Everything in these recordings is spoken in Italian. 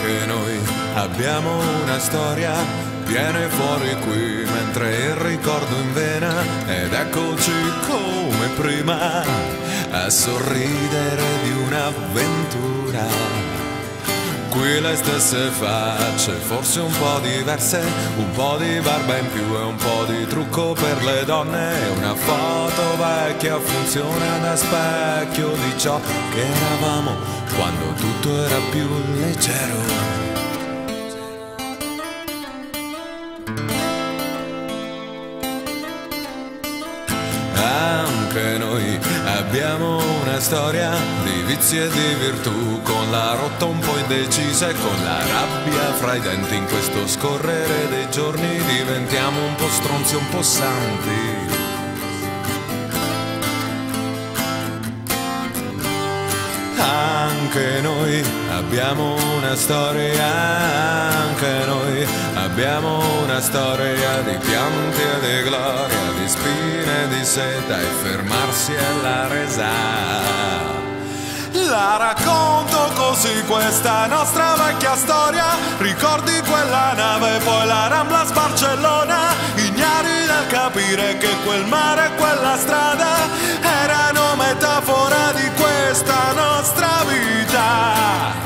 Anche noi abbiamo una storia, viene fuori qui mentre il ricordo in vena, ed eccoci come prima a sorridere di un'avventura. Qui le stesse facce, forse un po' diverse, un po' di barba in più e un po' di trucco per le donne. Una foto vecchia funziona da specchio di ciò che eravamo quando tutto era più leggero. Anche noi abbiamo una storia di vizi e di virtù, con la rotta un po' indecisa e con la rabbia fra i denti. In questo scorrere dei giorni diventiamo un po' stronzi, un po' santi. Anche noi abbiamo una storia, anche noi abbiamo una storia di pianti e di gloria, di spine e di seta, e fermarsi alla resa. La racconto così questa nostra vecchia storia, ricordi quella nave, poi la Rambla a Barcellona, ignari dal capire che quel mare e quella strada erano metafora di questa nostra vita.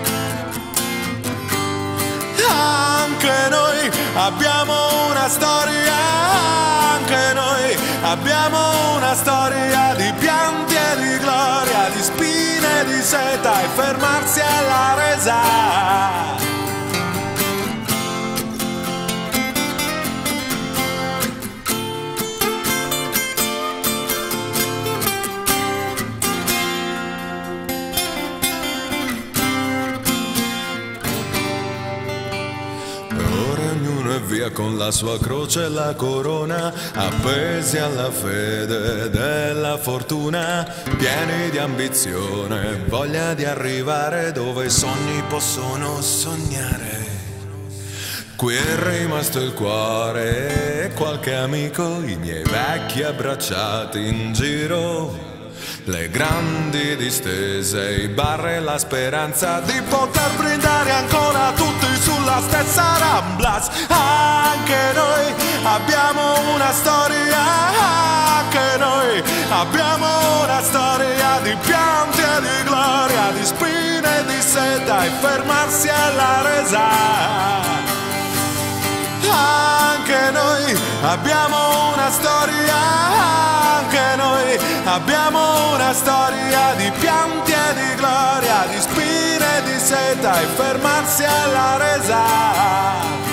Anche noi abbiamo una storia, anche noi abbiamo una storia di pianti e di gloria, di spine e di seta, e fermarsi alla resa. Via con la sua croce e la corona, appesi alla fede della fortuna, pieni di ambizione, voglia di arrivare dove i sogni possono sognare. Qui è rimasto il cuore e qualche amico, i miei vecchi abbracciati in giro, le grandi distese, i bar e la speranza di poter brindare ancora tutti sulla stessa Ramblas. Anche noi abbiamo una storia, anche noi abbiamo una storia di pianti e di gloria, di spine e di seta, e fermarsi alla resa. Anche noi abbiamo una storia, anche noi abbiamo una storia di pianti e di gloria, di spine e di seta, e fermarsi alla resa.